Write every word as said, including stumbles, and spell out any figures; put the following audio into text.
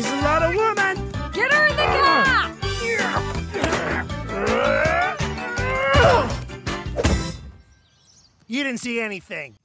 She's a lot of woman. Get her in the car! You didn't see anything.